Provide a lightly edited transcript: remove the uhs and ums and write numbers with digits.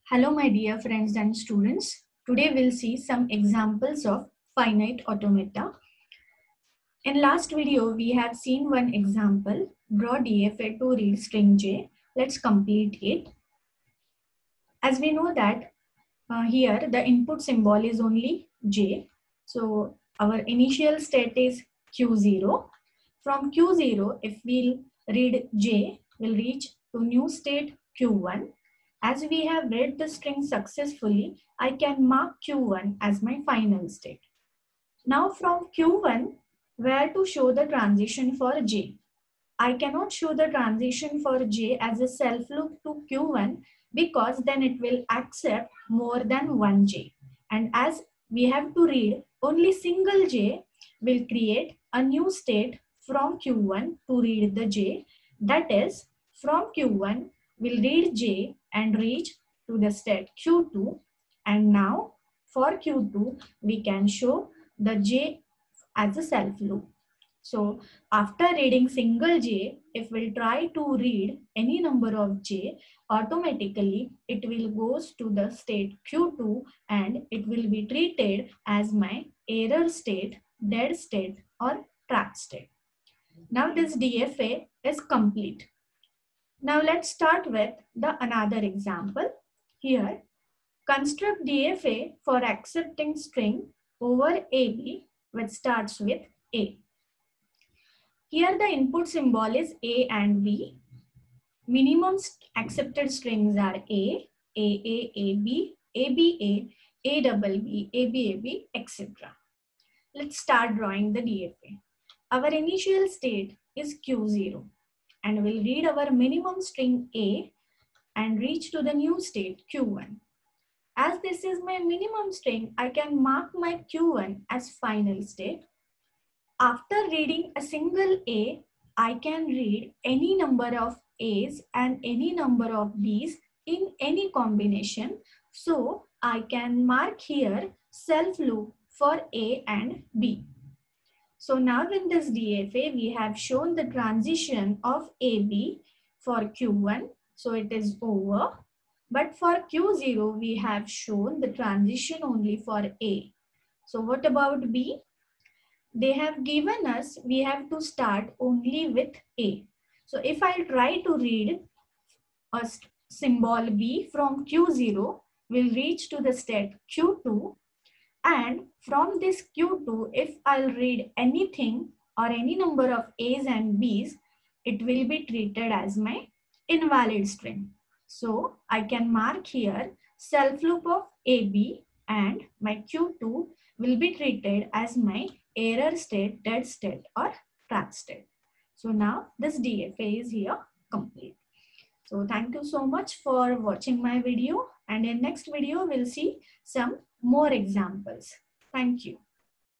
Hello my dear friends and students. Today we'll see some examples of finite automata. In last video we have seen one example. Draw DFA to read string j. Let's complete it. As we know that here the input symbol is only j. So our initial state is q0. From q0 if we'll read j, we'll reach to new state q1. As we have read the string successfully, I can mark Q1 as my final state. Now from Q1, where to show the transition for J? I cannot show the transition for J as a self loop to Q1 because then it will accept more than one J. And as we have to read only single J, will create a new state from Q1 to read the J. That is, from Q1, we'll read J and reach to the state Q2. And now for Q2, we can show the J as a self loop. So after reading single J, if we'll try to read any number of J, automatically it will goes to the state Q2 and it will be treated as my error state, dead state or trap state. Now this DFA is complete. Now let's start with the another example. Here, construct DFA for accepting string over AB which starts with A. Here the input symbol is A and B. Minimum accepted strings are A, AB, ABA, ABB, ABAB, etc. Let's start drawing the DFA. Our initial state is Q0 and we'll read our minimum string A and reach to the new state Q1. As this is my minimum string, I can mark my Q1 as final state. After reading a single A, I can read any number of A's and any number of B's in any combination. So I can mark here self loop for A and B. So now in this DFA, we have shown the transition of AB for Q1. So it is over. But for Q0, we have shown the transition only for A. So what about B? They have given us, we have to start only with A. So if I try to read a symbol B from Q0, we'll reach to the state Q2. And from this Q2, if I'll read anything or any number of A's and B's, it will be treated as my invalid string. So I can mark here self loop of AB and my Q2 will be treated as my error state, dead state or trap state. So now this DFA is here complete. So thank you so much for watching my video, and in next video we'll see some more examples. Thank you.